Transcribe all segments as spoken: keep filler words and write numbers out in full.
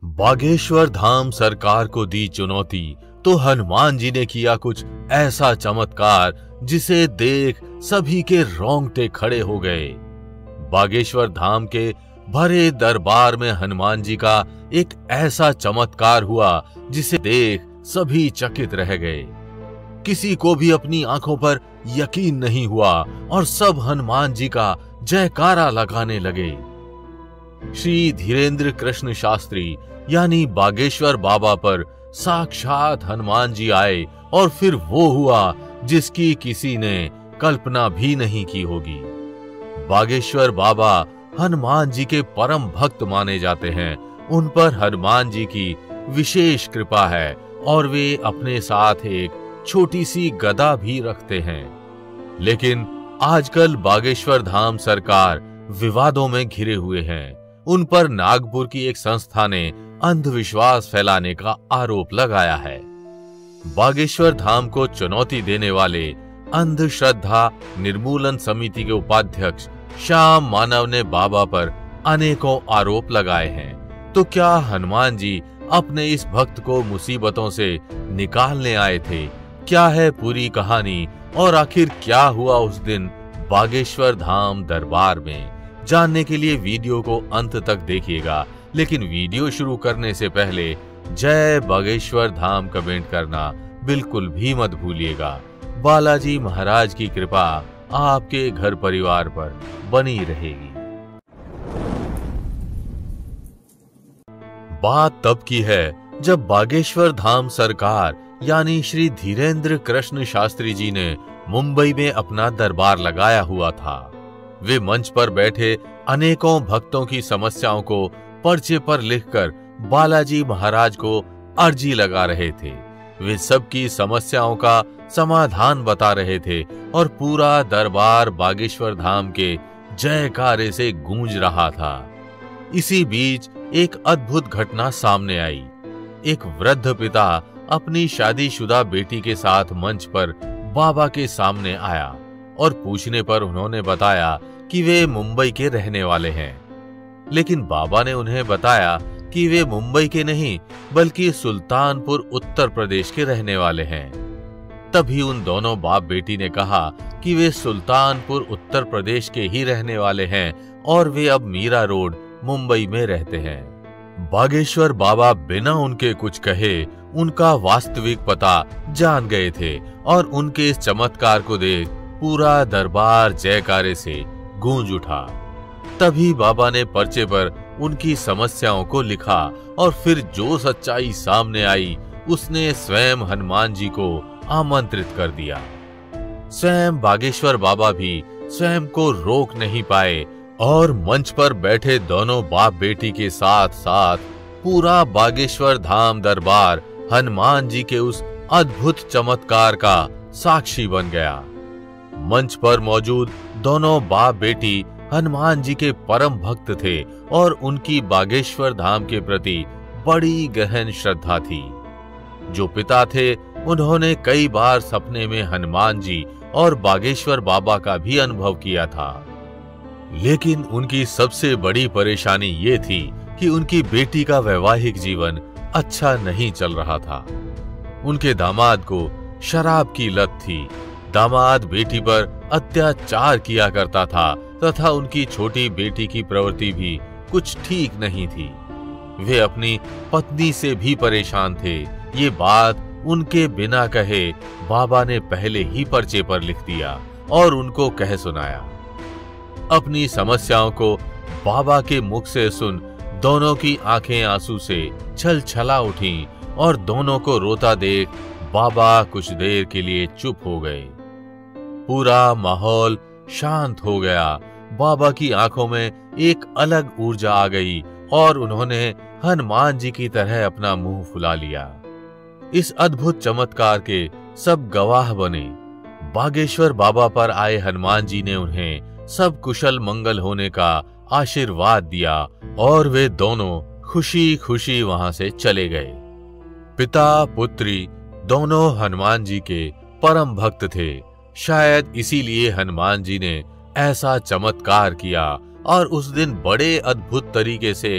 बागेश्वर धाम सरकार को दी चुनौती तो हनुमान जी ने किया कुछ ऐसा चमत्कार जिसे देख सभी के रोंगटे खड़े हो गए। बागेश्वर धाम के भरे दरबार में हनुमान जी का एक ऐसा चमत्कार हुआ जिसे देख सभी चकित रह गए। किसी को भी अपनी आंखों पर यकीन नहीं हुआ और सब हनुमान जी का जयकारा लगाने लगे। श्री धीरेन्द्र कृष्ण शास्त्री यानी बागेश्वर बाबा पर साक्षात हनुमान जी आए और फिर वो हुआ जिसकी किसी ने कल्पना भी नहीं की होगी। बागेश्वर बाबा हनुमान जी के परम भक्त माने जाते हैं। उन पर हनुमान जी की विशेष कृपा है और वे अपने साथ एक छोटी सी गदा भी रखते हैं। लेकिन आजकल बागेश्वर धाम सरकार विवादों में घिरे हुए हैं। उन पर नागपुर की एक संस्था ने अंधविश्वास फैलाने का आरोप लगाया है। बागेश्वर धाम को चुनौती देने वाले अंधश्रद्धा निर्मूलन समिति के उपाध्यक्ष श्याम मानव ने बाबा पर अनेकों आरोप लगाए हैं। तो क्या हनुमान जी अपने इस भक्त को मुसीबतों से निकालने आए थे? क्या है पूरी कहानी और आखिर क्या हुआ उस दिन बागेश्वर धाम दरबार में? जानने के लिए वीडियो को अंत तक देखिएगा। लेकिन वीडियो शुरू करने से पहले जय बागेश्वर धाम कमेंट करना बिल्कुल भी मत भूलिएगा। बालाजी महाराज की कृपा आपके घर परिवार पर बनी रहेगी। बात तब की है जब बागेश्वर धाम सरकार यानी श्री धीरेन्द्र कृष्ण शास्त्री जी ने मुंबई में अपना दरबार लगाया हुआ था। वे मंच पर बैठे अनेकों भक्तों की समस्याओं को पर्चे पर लिखकर बालाजी महाराज को अर्जी लगा रहे थे। वे सबकी समस्याओं का समाधान बता रहे थे और पूरा दरबार बागेश्वर धाम के जयकारे से गूंज रहा था। इसी बीच एक अद्भुत घटना सामने आई। एक वृद्ध पिता अपनी शादीशुदा बेटी के साथ मंच पर बाबा के सामने आया और पूछने पर उन्होंने बताया कि वे मुंबई के रहने वाले हैं। लेकिन बाबा ने उन्हें बताया कि वे मुंबई के नहीं बल्कि सुल्तानपुर उत्तर प्रदेश के रहने वाले हैं। तभी उन दोनों बाप बेटी ने कहा कि वे सुल्तानपुर उत्तर प्रदेश के ही रहने वाले हैं और वे अब मीरा रोड मुंबई में रहते हैं। बागेश्वर बाबा बिना उनके कुछ कहे उनका वास्तविक पता जान गए थे और उनके इस चमत्कार को देख पूरा दरबार जयकारे से गूंज उठा। तभी बाबा ने पर्चे पर उनकी समस्याओं को लिखा और फिर जो सच्चाई सामने आई उसने स्वयं हनुमान जी को आमंत्रित कर दिया। स्वयं बागेश्वर बाबा भी स्वयं को रोक नहीं पाए और मंच पर बैठे दोनों बाप बेटी के साथ साथ पूरा बागेश्वर धाम दरबार हनुमान जी के उस अद्भुत चमत्कार का साक्षी बन गया। मंच पर मौजूद दोनों बाप बेटी हनुमान जी के परम भक्त थे और उनकी बागेश्वर धाम के प्रति बड़ी गहन श्रद्धा थी। जो पिता थे उन्होंने कई बार सपने में हनुमान जी और बागेश्वर बाबा का भी अनुभव किया था। लेकिन उनकी सबसे बड़ी परेशानी ये थी कि उनकी बेटी का वैवाहिक जीवन अच्छा नहीं चल रहा था। उनके दामाद को शराब की लत थी। दामाद बेटी पर अत्याचार किया करता था तथा उनकी छोटी बेटी की प्रवृत्ति भी कुछ ठीक नहीं थी। वे अपनी पत्नी से भी परेशान थे। ये बात उनके बिना कहे बाबा ने पहले ही पर्चे पर लिख दिया और उनको कह सुनाया। अपनी समस्याओं को बाबा के मुख से सुन दोनों की आंखें आंसू से छलछला उठीं और दोनों को रोता देख बाबा कुछ देर के लिए चुप हो गए। पूरा माहौल शांत हो गया। बाबा की आंखों में एक अलग ऊर्जा आ गई और उन्होंने हनुमान जी की तरह अपना मुंह फुला लिया। इस अद्भुत चमत्कार के सब गवाह बने। बागेश्वर बाबा पर आए हनुमान जी ने उन्हें सब कुशल मंगल होने का आशीर्वाद दिया और वे दोनों खुशी खुशी वहां से चले गए। पिता पुत्री दोनों हनुमान जी के परम भक्त थे। शायद इसीलिए हनुमान जी ने ऐसा चमत्कार किया और उस दिन बड़े अद्भुत तरीके से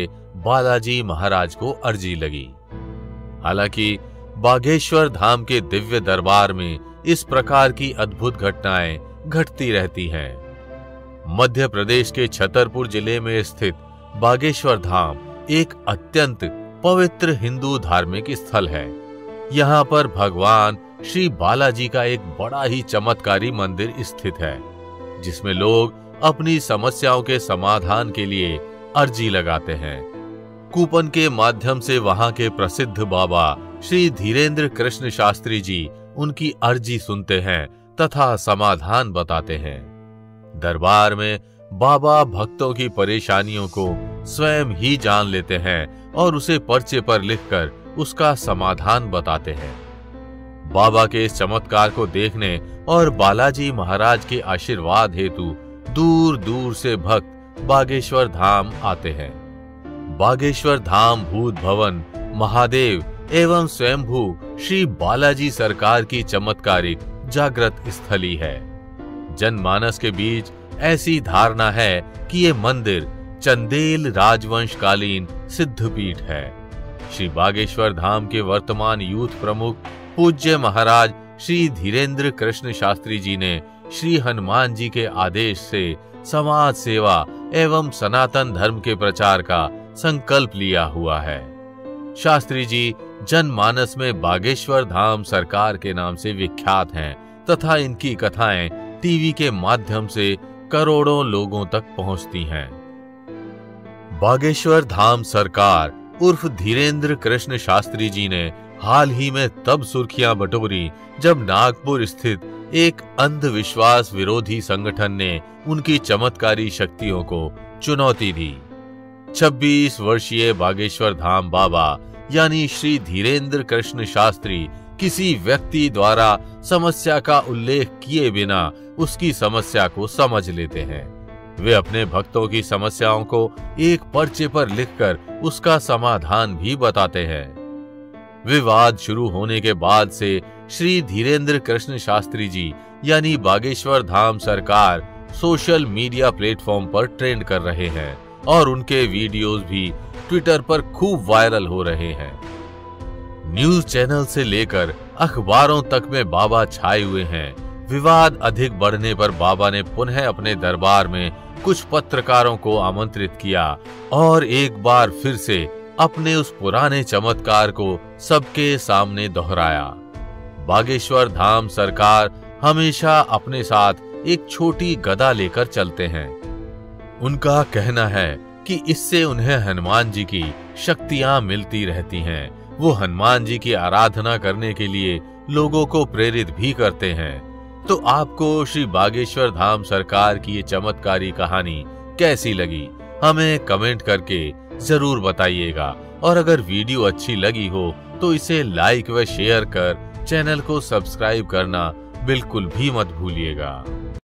बालाजी महाराज को अर्जी लगी। हालांकि बागेश्वर धाम के दिव्य दरबार में इस प्रकार की अद्भुत घटनाएं घटती रहती हैं। मध्य प्रदेश के छतरपुर जिले में स्थित बागेश्वर धाम एक अत्यंत पवित्र हिंदू धार्मिक स्थल है। यहाँ पर भगवान श्री बालाजी का एक बड़ा ही चमत्कारी मंदिर स्थित है, जिसमें लोग अपनी समस्याओं के समाधान के लिए अर्जी लगाते हैं। कूपन के माध्यम से वहां के प्रसिद्ध बाबा श्री धीरेंद्र कृष्ण शास्त्री जी उनकी अर्जी सुनते हैं तथा समाधान बताते हैं। दरबार में बाबा भक्तों की परेशानियों को स्वयं ही जान लेते हैं और उसे पर्चे पर लिखकर उसका समाधान बताते हैं। बाबा के इस चमत्कार को देखने और बालाजी महाराज के आशीर्वाद हेतु दूर दूर से भक्त बागेश्वर धाम आते हैं। बागेश्वर धाम भूत भवन महादेव एवं स्वयंभू श्री बालाजी सरकार की चमत्कारिक जागृत स्थली है। जनमानस के बीच ऐसी धारणा है कि ये मंदिर चंदेल राजवंश कालीन सिद्धपीठ है। श्री बागेश्वर धाम के वर्तमान यूथ प्रमुख पूज्य महाराज श्री धीरेंद्र कृष्ण शास्त्री जी ने श्री हनुमान जी के आदेश से समाज सेवा एवं सनातन धर्म के प्रचार का संकल्प लिया हुआ है। शास्त्री जी जनमानस में बागेश्वर धाम सरकार के नाम से विख्यात हैं तथा इनकी कथाएं टीवी के माध्यम से करोड़ों लोगों तक पहुंचती हैं। बागेश्वर धाम सरकार उर्फ धीरेंद्र कृष्ण शास्त्री जी ने हाल ही में तब सुर्खियां बटोरी जब नागपुर स्थित एक अंधविश्वास विरोधी संगठन ने उनकी चमत्कारी शक्तियों को चुनौती दी। छब्बीस वर्षीय बागेश्वर धाम बाबा यानी श्री धीरेंद्र कृष्ण शास्त्री किसी व्यक्ति द्वारा समस्या का उल्लेख किए बिना उसकी समस्या को समझ लेते हैं। वे अपने भक्तों की समस्याओं को एक पर्चे पर लिखकर उसका समाधान भी बताते हैं। विवाद शुरू होने के बाद से श्री धीरेंद्र कृष्ण शास्त्री जी यानी Bageshwar Dham Sarkar social media platform पर ट्रेंड कर रहे हैं और उनके वीडियोस भी ट्विटर पर खूब वायरल हो रहे हैं। न्यूज चैनल से लेकर अखबारों तक में बाबा छाए हुए हैं। विवाद अधिक बढ़ने पर बाबा ने पुनः अपने दरबार में कुछ पत्रकारों को आमंत्रित किया और एक बार फिर से अपने उस पुराने चमत्कार को सबके सामने दोहराया। बागेश्वर धाम सरकार हमेशा अपने साथ एक छोटी गदा लेकर चलते हैं। उनका कहना है कि इससे उन्हें हनुमान जी की शक्तियां मिलती रहती हैं। वो हनुमान जी की आराधना करने के लिए लोगों को प्रेरित भी करते हैं। तो आपको श्री बागेश्वर धाम सरकार की ये चमत्कारी कहानी कैसी लगी, हमें कमेंट करके जरूर बताइएगा। और अगर वीडियो अच्छी लगी हो तो इसे लाइक व शेयर कर चैनल को सब्सक्राइब करना बिल्कुल भी मत भूलिएगा।